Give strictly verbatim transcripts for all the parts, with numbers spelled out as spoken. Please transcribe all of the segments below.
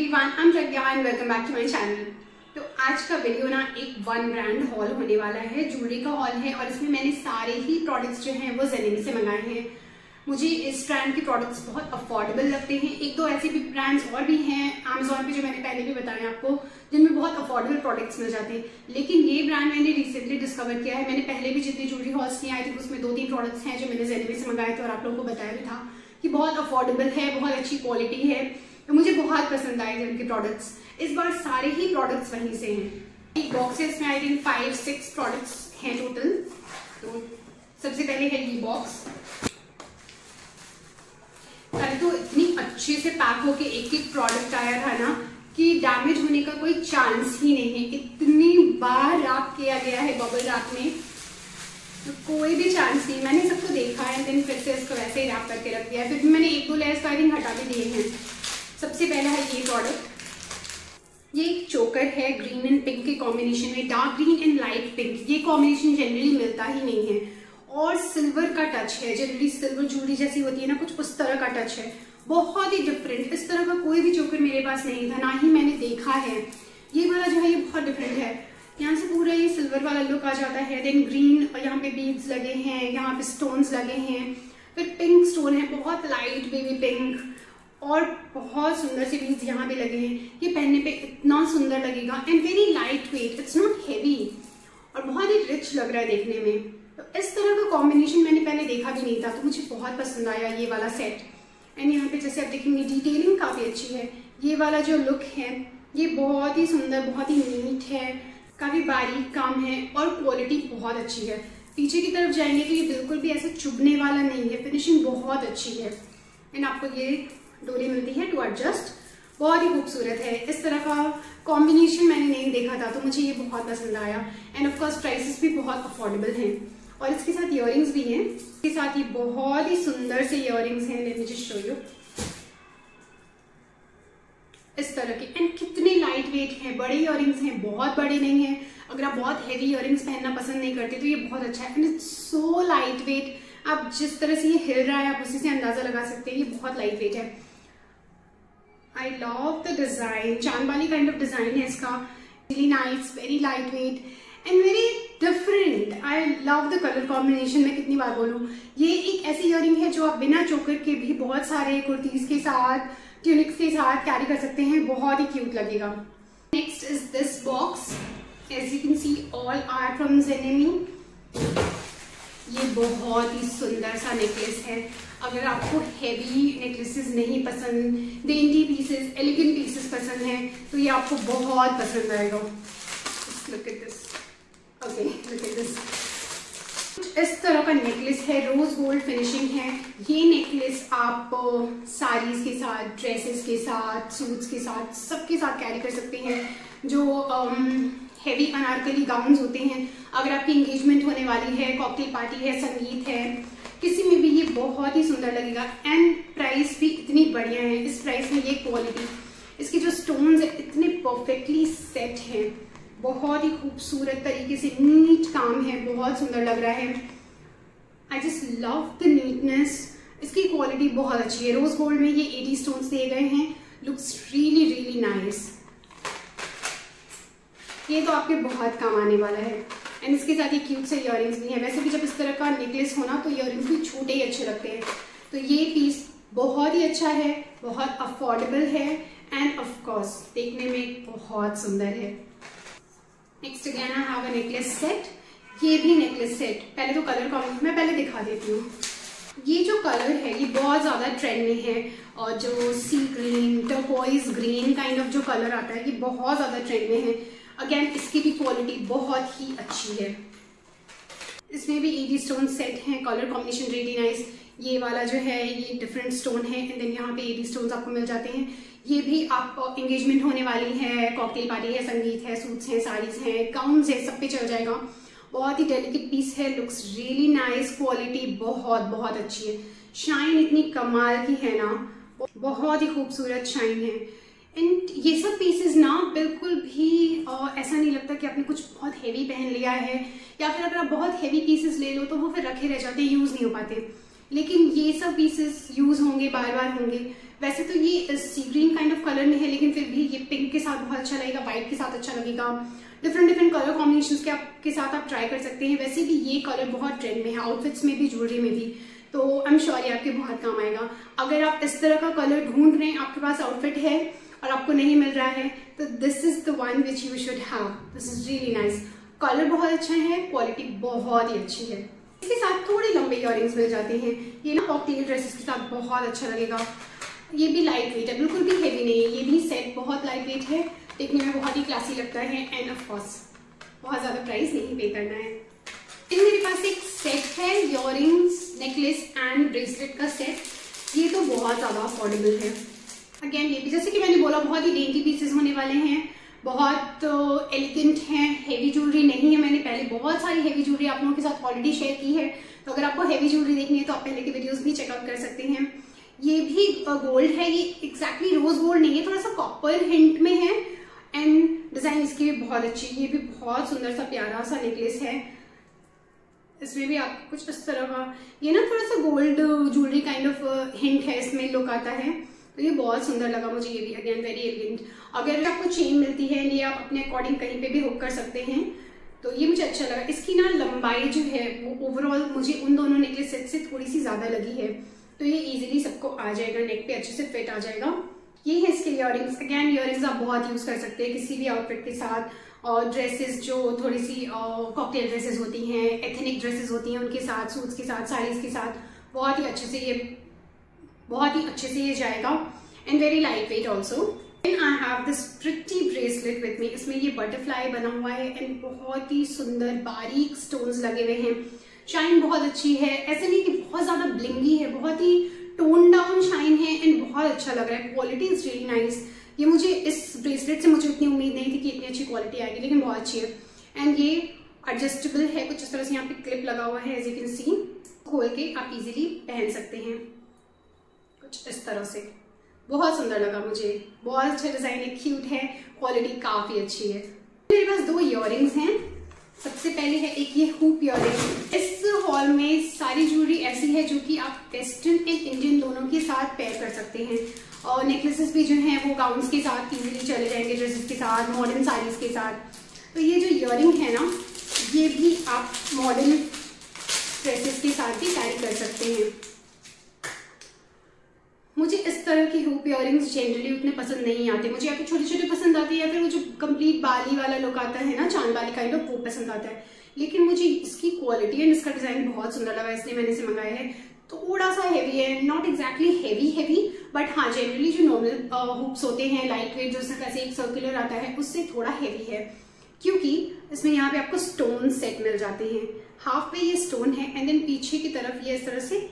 Everyone, I am Pragya and welcome back to my channel. तो आज का वीडियो ना एक वन ब्रांड हॉल होने वाला है, ज्वेलरी का हॉल है और इसमें मैंने सारे ही प्रोडक्ट्स जो हैं वो ज़ेनिमी से मंगाए हैं। मुझे इस ब्रांड के प्रोडक्ट्स बहुत अफोर्डेबल लगते हैं। एक दो ऐसे भी ब्रांड्स और भी हैं अमेजोन पे जो मैंने पहले भी बताया आपको, जिनमें बहुत अफोर्डेबल प्रोडक्ट्स मिल जाते हैं, लेकिन ये ब्रांड मैंने रिसेंटली डिस्कवर किया है। मैंने पहले भी जितनी ज्वेलरी हॉल्स किए आई थी उसमें दो तीन प्रोडक्ट्स हैं जो मैंने ज़ेनिमी से मंगाए थे और आप लोगों को बताया भी था कि बहुत अफोर्डेबल है, बहुत अच्छी क्वालिटी है, तो मुझे बहुत पसंद आए थे उनके प्रोडक्ट्स। इस बार सारे ही प्रोडक्ट्स वहीं से हैं। एक बॉक्सेस में I think five six products हैं टोटल। तो सबसे पहले है ये बॉक्स। पहले तो इतनी अच्छे से पैक होके एक एक प्रोडक्ट आया था ना कि डैमेज होने का कोई चांस ही नहीं है। इतनी बार रैप किया गया है बबल रैप में, तो कोई भी चांस नहीं। मैंने सबको देखा है, देन फिर से इसको वैसे ही रैप करके रख दिया है। फिर भी मैंने एक दो लेयर्स आई थिंक हटा भी दिए हैं। सबसे पहला है ये प्रोडक्ट। ये एक चोकर है ग्रीन एंड पिंक के कॉम्बिनेशन में, dark green and light pink. ये कॉम्बिनेशन जनरली मिलता ही नहीं है और सिल्वर का टच है। जनरली सिल्वर ज्वेलरी जैसी होती है ना, कुछ उस तरह का टच है, बहुत ही डिफरेंट। इस तरह का कोई भी चोकर मेरे पास नहीं था, ना ही मैंने देखा है। ये वाला जो है ये बहुत डिफरेंट है। यहाँ से पूरा ये सिल्वर वाला लुक आ जाता है, देन ग्रीन और यहाँ पे बीड्स लगे हैं, यहाँ पे स्टोन्स लगे हैं, फिर पिंक स्टोन है, बहुत लाइट बेबी पिंक, और बहुत सुंदर से बीड्स यहाँ पे लगे हैं। ये पहनने पे इतना सुंदर लगेगा and very light weight, it's not heavy और बहुत ही रिच लग रहा है देखने में। तो इस तरह का कॉम्बिनेशन मैंने पहले देखा भी नहीं था, तो मुझे बहुत पसंद आया ये वाला सेट। एंड यहाँ पे जैसे आप देखेंगे डिटेलिंग काफ़ी अच्छी है। ये वाला जो लुक है ये बहुत ही सुंदर, बहुत ही नीट है, काफ़ी बारीक काम है और क्वालिटी बहुत अच्छी है। पीछे की तरफ जाएंगे तो ये बिल्कुल भी ऐसे चुभने वाला नहीं है, फिनिशिंग बहुत अच्छी है। एंड आपको ये डोरी मिलती है टू एडजस्ट, बहुत ही खूबसूरत है। इस तरह का कॉम्बिनेशन मैंने नहीं देखा था, तो मुझे ये बहुत पसंद आया। एंड ऑफ कोर्स प्राइसेस भी बहुत अफोर्डेबल हैं और इसके साथ इयररिंग्स भी हैं। इसके साथ ये बहुत ही सुंदर से इयररिंग्स हैं, let me just show you, इस तरह के। एंड कितने लाइट वेट हैं, बड़े इयररिंग्स हैं, बहुत बड़े नहीं हैं। अगर आप बहुत हैवी इयररिंग्स पहनना पसंद नहीं करते तो ये बहुत अच्छा है। And it's so light weight, आप जिस तरह से ये हिल रहा है आप उसी से अंदाजा लगा सकते हैं, ये बहुत लाइट वेट है। I love the design, chandbali kind of design है इसका, really nice, very light weight and very different. I love the colour combination. मैं कितनी बार बोलूं, ये एक ऐसी इयररिंग है जो आप बिना चोकर के भी बहुत सारे कुर्तीज के साथ, ट्यूनिक्स के साथ कैरी कर सकते हैं, बहुत ही क्यूट लगेगा। Next is this box. As you can see all are from Zeneme. ये बहुत ही सुंदर सा नेकलेस है। अगर आपको हैवी नेकलेसेस नहीं पसंद, डेंटी पीसेस, एलिगेंट पीसेस पसंद हैं, तो ये आपको बहुत पसंद आएगा। Look at this, okay look at this. इस तरह का नेकलेस है, रोज गोल्ड फिनिशिंग है। ये नेकलेस आप साड़ीज के साथ, ड्रेसेस के साथ, सूट्स के साथ, सबके साथ कैरी कर सकते हैं। जो हैवी अनारकली गाउन्स होते हैं, अगर आपकी एंगेजमेंट होने वाली है, कॉकटेल पार्टी है, संगीत है, किसी में भी ये बहुत ही सुंदर लगेगा। एंड प्राइस भी इतनी बढ़िया है। इस प्राइस में ये क्वालिटी, इसके जो स्टोन्स है इतने परफेक्टली सेट हैं, बहुत ही खूबसूरत तरीके से नीट काम है, बहुत सुंदर लग रहा है। I just love the neatness. इसकी क्वालिटी बहुत अच्छी है। रोज गोल्ड में ये एटी स्टोन्स दिए गए हैं, लुक्स रियली रियली नाइस। ये तो आपके बहुत काम आने वाला है। एंड इसके साथ ये क्यूट से इयररिंग्स भी हैं। वैसे भी जब इस तरह का नेकलेस होना तो इयररिंग्स भी छोटे ही अच्छे लगते हैं। तो ये पीस बहुत ही अच्छा है, बहुत अफोर्डेबल है एंड ऑफ कोर्स देखने में बहुत सुंदर है। Next again I have a necklace set. ये भी नेकलेस सेट, पहले तो कलर कॉम्बिनेशन मैं पहले दिखा देती हूँ। ये जो कलर है ये बहुत ज़्यादा ट्रेंड में है और जो sea green, turquoise green kind of जो कलर आता है ये बहुत ज़्यादा ट्रेंड में है। अगेन इसकी भी क्वालिटी बहुत ही अच्छी है। इसमें भी एटी स्टोन सेट हैं, कलर कॉम्बिनेशन रियली नाइस। ये वाला जो है ये डिफरेंट स्टोन है एंड देन यहाँ पे एटी स्टोन्स आपको मिल जाते हैं। ये भी आप एंगेजमेंट होने वाली है, कॉकटेल पार्टी है, संगीत है, सूट्स हैं, साड़ीज हैं, गाउन्स है, सब पे चल जाएगा। बहुत ही डेलिकेट पीस है, लुक्स रियली नाइस, क्वालिटी बहुत बहुत अच्छी है। शाइन इतनी कमाल की है ना, बहुत ही खूबसूरत शाइन है। एंड ये सब पीसेस ना बिल्कुल भी आ, ऐसा नहीं लगता कि आपने कुछ बहुत हैवी पहन लिया है, या फिर अगर आप बहुत हैवी पीसेस ले लो तो वो फिर रखे रह जाते, यूज नहीं हो पाते। लेकिन ये सब पीसेस यूज होंगे, बार बार होंगे, वैसे तो ये sea green kind of colour में है, लेकिन फिर भी ये पिंक के साथ बहुत अच्छा लगेगा, व्हाइट के साथ अच्छा लगेगा। डिफरेंट डिफरेंट कलर कॉम्बिनेशंस के आपके साथ आप ट्राई कर सकते हैं। वैसे भी ये कलर बहुत ट्रेंड में है, आउटफिट्स में भी, ज्वेलरी में भी, तो आई एम श्योर ये आपके बहुत काम आएगा। अगर आप इस तरह का कलर ढूंढ रहे हैं, आपके पास आउटफिट है और आपको नहीं मिल रहा है, तो this is the one which you should have. This is really nice. Colour बहुत अच्छा है, क्वालिटी बहुत ही अच्छी है। इसके साथ थोड़े लंबे इयररिंग्स मिल जाते हैं। ये ना कॉकटेल ड्रेसेस के साथ बहुत अच्छा लगेगा। ये भी लाइट वेट है, बिल्कुल भी हेवी नहीं है। ये भी सेट बहुत लाइट वेट है, देखने में बहुत ही क्लासी लगता है एंड ऑफ कोर्स बहुत ज्यादा प्राइस नहीं पे करना है। इन मेरे पास एक सेट है, इयररिंग्स, नेकलेस एंड ब्रेसलेट का सेट। ये तो बहुत ज्यादा अफोर्डेबल है। अगेन ये भी जैसे कि मैंने बोला बहुत ही डेंटी पीसेस होने वाले हैं, बहुत एलिगेंट हैं, हेवी ज्वेलरी नहीं है। मैंने पहले बहुत सारी हेवी ज्वेलरी आप लोगों के साथ ऑलरेडी शेयर की है, तो अगर आपको हेवी ज्वेलरी देखनी है तो आप पहले के वीडियोस भी चेकआउट कर सकते हैं। ये भी गोल्ड है, ये एग्जैक्टली रोज गोल्ड नहीं है, थोड़ा सा कॉपर हिंट में है एंड डिजाइन इसकी भी बहुत अच्छी। ये भी बहुत सुंदर सा प्यारा सा नेकलेस है। इसमें भी आपको कुछ इस तरह का, ये ना थोड़ा सा gold jewellery kind of hint है, इसमें लुक आता है, तो ये बहुत सुंदर लगा मुझे। ये भी अगेन वेरी एलिगेंट। अगर आपको चेन मिलती है, ये आप अपने अकॉर्डिंग कहीं पे भी हुक कर सकते हैं, तो ये मुझे अच्छा लगा। इसकी ना लंबाई जो है वो ओवरऑल मुझे उन दोनों नेकलेस सेट से थोड़ी सी ज्यादा लगी है, तो ये इजीली सबको आ जाएगा, नेक पे अच्छे से फिट आ जाएगा। ये है इसके इयररिंग्स। अगेन इयररिंग्स आप बहुत यूज कर सकते हैं किसी भी आउटफिट के साथ, और ड्रेसेस जो थोड़ी सी कॉकटेल ड्रेसेस होती हैं, एथनिक ड्रेसेस होती हैं, उनके साथ, सूट्स के साथ, साड़ीज के साथ बहुत ही अच्छे से ये बहुत ही अच्छे से ये जाएगा and very light weight also. And I have this pretty bracelet with me. इसमें ये बटरफ्लाई बना हुआ है एंड बहुत ही सुंदर बारीक स्टोन्स लगे हुए हैं। शाइन बहुत अच्छी है, ऐसे नहीं कि बहुत ज्यादा ब्लिंगी है, बहुत ही टोन डाउन शाइन है एंड बहुत अच्छा लग रहा है। Quality is really nice. ये मुझे इस ब्रेसलेट से मुझे उतनी उम्मीद नहीं थी कि इतनी अच्छी क्वालिटी आएगी, लेकिन बहुत अच्छी है। एंड ये एडजस्टेबल है, कुछ इस तरह से यहाँ पे क्लिप लगा हुआ है, एज यू कैन सी। खोल के आप इजीली पहन सकते हैं कुछ इस तरह से। बहुत सुंदर लगा मुझे, बहुत अच्छा डिजाइन है, क्यूट है, क्वालिटी काफी अच्छी है। मेरे पास दो इयररिंग्स हैं। सबसे पहले है एक ये हुप इयररिंग। इस हॉल में सारी ज्वेलरी ऐसी है जो कि आप वेस्टर्न एंड इंडियन दोनों के साथ पेयर कर सकते हैं, और नेकलेसेस भी जो हैं वो गाउन्स के साथ इजीली चले जाएंगे, ड्रेसेस के साथ, मॉडर्न साड़ीज के साथ। तो ये जो इयररिंग है ना, ये भी आप मॉडर्न ड्रेसेस के साथ भी कैरी कर सकते हैं। मुझे इस तरह की हुप इयररिंग्स जनरली उतने पसंद नहीं आते। मुझे या तो छोटे छोटे पसंद आते हैं, या फिर वो जो कंप्लीट बाली वाला लुक आता है ना, चांद बाली काइंड ऑफ, वो पसंद आता है। लेकिन मुझे इसकी क्वालिटी एंड इसका डिजाइन बहुत सुंदर लगा, इसलिए मैंने इसे मंगाया है। थोड़ा सा हैवी है, not exactly heavy heavy, but हाँ जनरली जो नॉर्मल हुप्स होते हैं लाइट वेट, जो ऐसे एक सर्कुलर आता है, उससे थोड़ा हैवी है, क्योंकि इसमें यहाँ पे आपको स्टोन सेट मिल जाते हैं। हाफ पे ये स्टोन है एंड देन पीछे की तरफ ये इस तरह से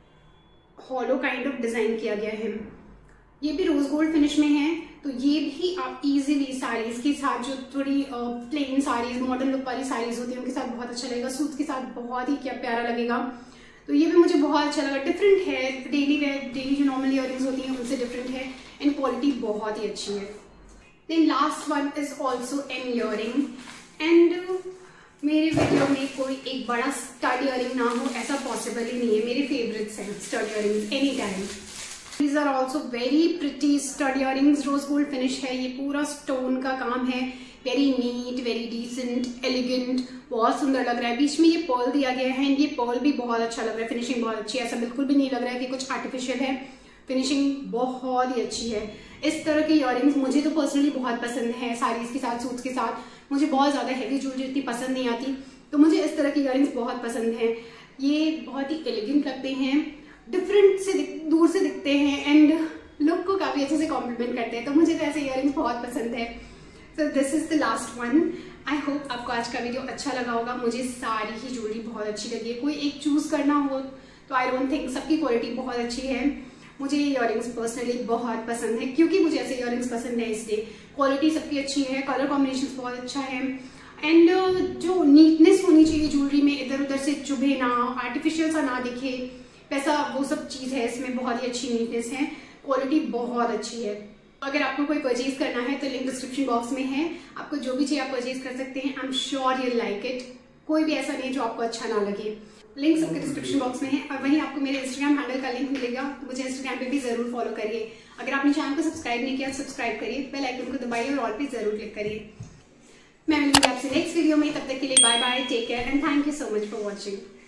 हॉलो काइंड ऑफ डिजाइन किया गया है। ये भी रोज गोल्ड फिनिश में है, तो ये भी आप इजीली साड़ीज के साथ, जो थोड़ी प्लेन साड़ीज, मॉडर्न लुक वाली साड़ीज होती है, उनके साथ बहुत अच्छा लगेगा। सूट के साथ बहुत ही क्या प्यारा लगेगा। तो ये भी मुझे बहुत अच्छा लगा, डिफरेंट है, डेली वेयर, डेली जो नॉर्मल इयररिंग्स होती हैं उनसे डिफरेंट है एंड क्वालिटी बहुत ही अच्छी है। Then last one is also an earring, and मेरे वीडियो में कोई एक बड़ा स्टड इयररिंग ना हो ऐसा पॉसिबल ही नहीं है। मेरे फेवरेट्स हैं stud earrings any time. These are also very pretty stud earrings. Rose gold finish है, ये पूरा स्टोन का काम है, very neat, very decent, elegant, बहुत सुंदर लग रहा है। बीच में ये पर्ल दिया गया है, ये पर्ल भी बहुत अच्छा लग रहा है, फिनिशिंग बहुत अच्छी है, ऐसा बिल्कुल भी नहीं लग रहा है कि कुछ आर्टिफिशियल है, फिनिशिंग बहुत ही अच्छी है। इस तरह के इयररिंग्स मुझे तो पर्सनली बहुत पसंद है, साड़ीज के साथ, सूट्स के साथ। मुझे बहुत ज्यादा हैवी ज्वेलरी इतनी पसंद नहीं आती, तो मुझे इस तरह के इयररिंग्स बहुत पसंद है। ये बहुत ही एलिगेंट लगते हैं, डिफरेंट से दूर से दिखते हैं एंड लुक को काफी अच्छे से कॉम्प्लीमेंट करते हैं, तो मुझे तो ऐसे इयररिंग्स बहुत पसंद है। So this is the last one. I hope आपको आज का वीडियो अच्छा लगा होगा। मुझे सारी ही ज्वेलरी बहुत अच्छी लगी है। कोई एक चूज करना हो तो आई डोंट थिंक, सबकी क्वालिटी बहुत अच्छी है। मुझे ये इयररिंग्स पर्सनली बहुत पसंद है, क्योंकि मुझे ऐसे इयररिंग्स पसंद है, इसलिए क्वालिटी सबकी अच्छी है, कलर कॉम्बिनेशन बहुत अच्छा है एंड जो नीटनेस होनी चाहिए ज्वेलरी में, इधर उधर से चुभे ना, आर्टिफिशियल सा ना दिखे, वैसा वो सब चीज है इसमें। बहुत ही अच्छी नीटनेस है, क्वालिटी बहुत अच्छी है। अगर आपको कोई परचेज करना है तो लिंक डिस्क्रिप्शन बॉक्स में है, आपको जो भी चाहिए आप परचेज कर सकते हैं। I am sure you like it. कोई भी ऐसा नहीं जो आपको अच्छा ना लगे। लिंक सबके डिस्क्रिप्शन बॉक्स में है और वहीं आपको मेरे इंस्टाग्राम हैंडल का लिंक मिलेगा। मुझे इंस्टाग्राम पे भी जरूर फॉलो करिए। अगर आपने चैनल को सब्सक्राइब नहीं किया सब्सक्राइब करिए, बेल आइकन को दबाइए और ऑल पे जरूर क्लिक करिए। मैं मिलूंगी आपसे नेक्स्ट वीडियो में, तब तक के लिए bye bye, take care and thank you so much for watching.